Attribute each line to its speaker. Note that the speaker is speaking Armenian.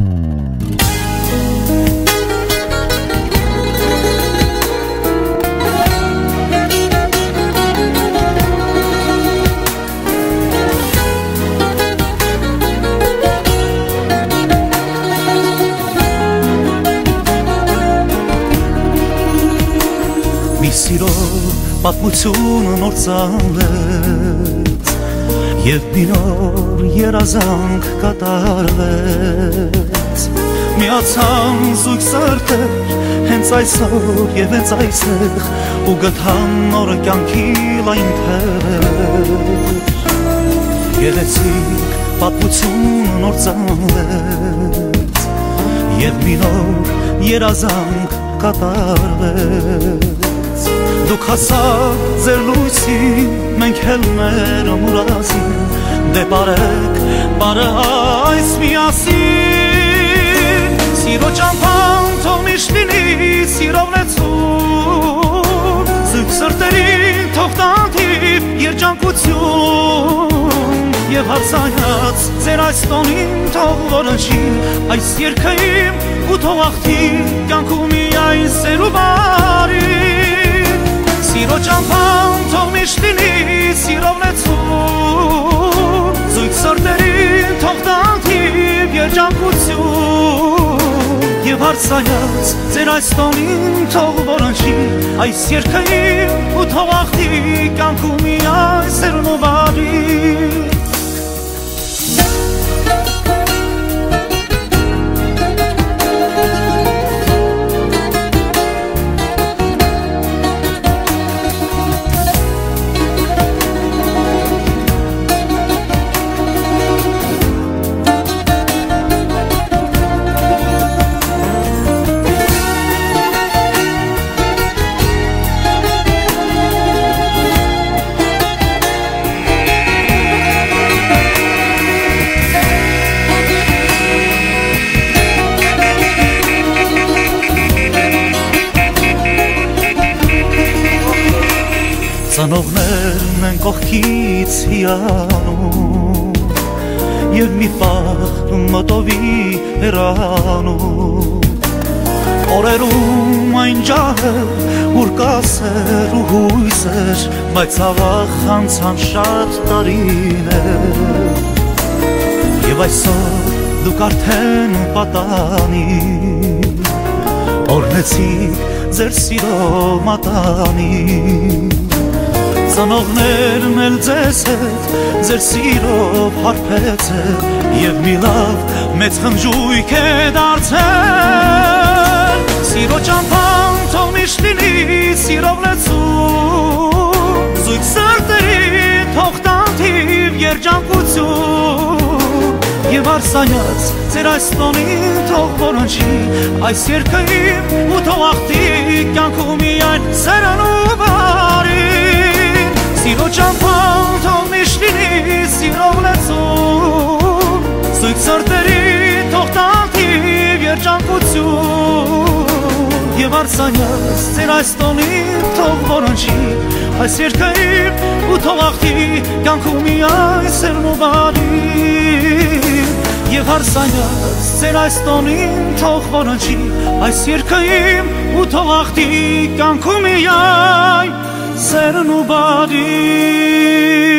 Speaker 1: Սիրո պատմությունը նոր ծանվեց և մի նոր երազանք կատարվեց միացան զույգ սրտեր հենց այսօր և հենց այստեղ ու գտան նոր կյանքի լայն թևեր գեղեցիկ պատմությունը նոր ծանվեց և մի նոր երազանք կատարվեց Դուք հասաք ձեր լույսին, մենք էլ մեր մուրացին Դե բարեք, բարը այս միասին Սիրո ճամփան թող միշտ լինի, սիրով լեցուն Զույգ սրտերին թող տանտիվ երջանկություն Եվ հարսանյաց ձեր այս տոնին թող որնչի Այս երգը իմ ու թող աղթի կյանքում միայն սեր ու բարի Սիրո ճամփան թող միշտ լինի, սիրով լեցուն Զույգ սրտերին թող տանտիվ երջանկություն Եվ հարսանյաց ձեր այս տոնին թող որնչի Այս երգը իմ ու թող աղթի կյանքում միայն սերն ու բարի Ծնողներն են կողքից հիանում Եվ մի պահ մտովի հեռանում Օրերում այն ջահը ուր կասեր ու հույսեր Բայց ավաղ անցան շատ տարիներ Եվ այսօր դուք արդեն պատանի Օրնեցիք ձեր սիրո մատանի Ծնողներն էլ ձեզ հետ ձեր սիրով հարբեցել Եվ մի լավ մեծ խնջույք է դարձել Սիրո ճամփան թող միշտ լինի, սիրով լեցուն Զույգ սրտերին թող տանտիվ երջանկություն Եվ հարսանյաց ձեր այս տոնին թող որնչի Այս երգը իմ ու թող աղթի կյանքում միայն սերն ու բարի Սիրո ճամփան թող միշտ լինի, սիրով լեցուն Զույգ սրտերին թող տանտիվ երջանկություն Եվ հարսանյաց ձեր այս տոնին թող որնչի Այս երգը իմ ու թող աղթի կյանքում միայն սերն ու բարի Եվ հարսանյաց ձեր այս տոնին թող որնչի Այս երգը իմ ու թող աղթի կյանքում միայն սերն ու բարի